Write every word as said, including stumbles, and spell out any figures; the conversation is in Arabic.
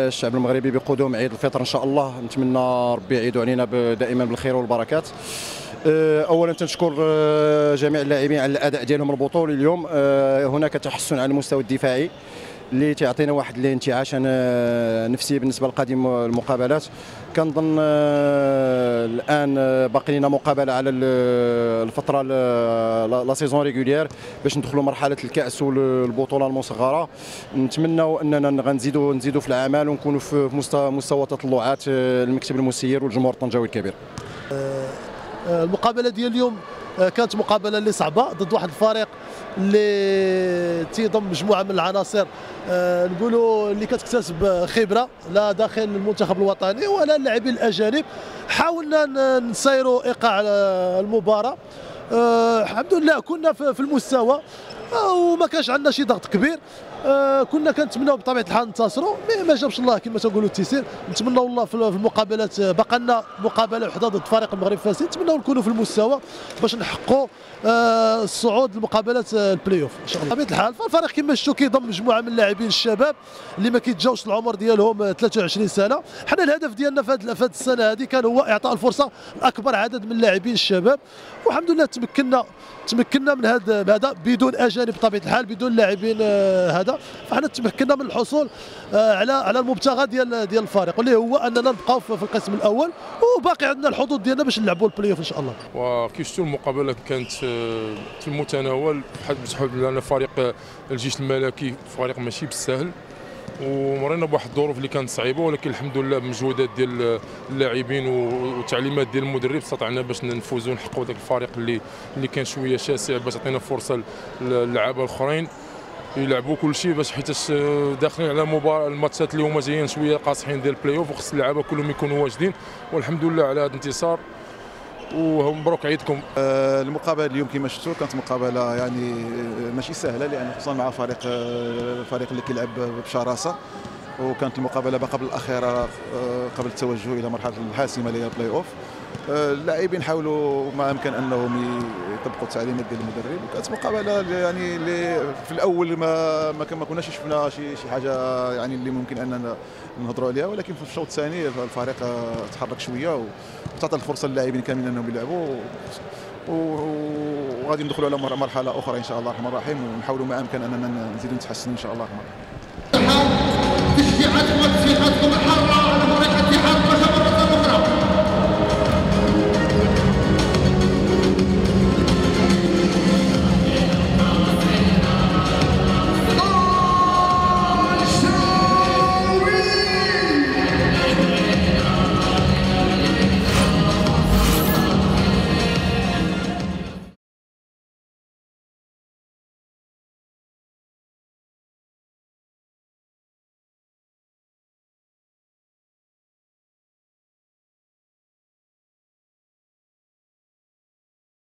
الشعب المغربي بقدوم عيد الفطر ان شاء الله. نتمنى ربي يعيدوا علينا دائما بالخير والبركات. اولا تنشكر جميع اللاعبين على الاداء ديالهم البطولي اليوم. هناك تحسن على المستوى الدفاعي اللي تعطينا واحد الانتعاش نفسي بالنسبه لقادم المقابلات. كنظن الان باقي لنا مقابله على الفتره لا سيزون ريغوليير باش ندخلوا مرحله الكاس والبطوله المصغره. نتمنوا اننا غنزيدوا نزيدوا في العمل ونكونوا في مستوى تطلعات المكتب المسير والجمهور الطنجاوي الكبير. المقابله ديال اليوم كانت مقابله اللي صعبه ضد واحد الفريق اللي تيضم مجموعه من العناصر أه نقولوا اللي كتكتسب خبره لا داخل المنتخب الوطني ولا اللاعبين الاجانب. حاولنا نسيروا ايقاع المباراه. أه الحمد لله كنا في المستوى وما كانش عندنا شي ضغط كبير. آه كنا كنتمناو بطبيعه الحال ننتصروا، مي ما جابش الله كما تنقولوا التيسير. نتمناو الله في المقابلات بقى لنا مقابله وحده ضد فريق المغرب فاسد، نتمناو نكونوا في المستوى باش نحققوا آه الصعود لمقابلات البلاي اوف ان شاء الله. بطبيعه الحال فالفريق كما شفتوا كيضم مجموعه من اللاعبين الشباب اللي ما كيتجاوزش العمر ديالهم ثلاثة وعشرين سنه. حنا الهدف ديالنا في هذه السنه هذه كان هو اعطاء الفرصه لاكبر عدد من اللاعبين الشباب، والحمد لله تمكنا تمكنا من هذا هذا بدون اجانب بطبيعه الحال، بدون لاعبين آه هذا. فحنا تمكنا من الحصول آه على على المبتغى ديال ديال الفريق اللي هو اننا نبقاو في القسم الاول، وباقي عندنا الحظوظ ديالنا باش نلعبوا البلاي اوف ان شاء الله. وكي شفتوا المقابله كانت في المتناول، بحال بحال لنا فريق الجيش الملكي فريق ماشي بالسهل، ومرينا بواحد الظروف اللي كانت صعيبه، ولكن الحمد لله بمجهودات ديال اللاعبين والتعليمات ديال المدرب استطعنا باش نفوزوا ونحققوا ذاك الفريق اللي اللي كان شويه شاسع باش يعطينا فرصه للعابه الاخرين يلعبوا كل شيء، باش حيت داخلين على مباراه الماتشات اللي هما جايين شويه قاصحين ديال البلاي اوف، وخص اللعابه كلهم يكونوا واجدين، والحمد لله على هذا الانتصار ومبروك عيدكم. آه المقابله اليوم كما شفتوا كانت مقابله يعني ماشي سهله، لان خصوصا مع فريق الفريق اللي كيلعب بشراسه، وكانت المقابله قبل الاخيره قبل التوجه الى مرحله الحاسمه اللي هي البلاي اوف. اللاعبين حاولوا ما امكن انهم يطبقوا التعليمات ديال المدرب، وكانت مقابله يعني اللي في الاول ما ما كناش شفنا شي شي حاجه يعني اللي ممكن اننا نهضروا عليها، ولكن في الشوط الثاني الفريق تحرك شويه وتعطى الفرصه للاعبين كاملين انهم يلعبوا، وغادي ندخلوا على مرحله اخرى ان شاء الله الرحمن الرحيم، ونحاولوا ما امكن اننا نزيدوا نتحسنوا ان شاء الله الرحمن الرحيم.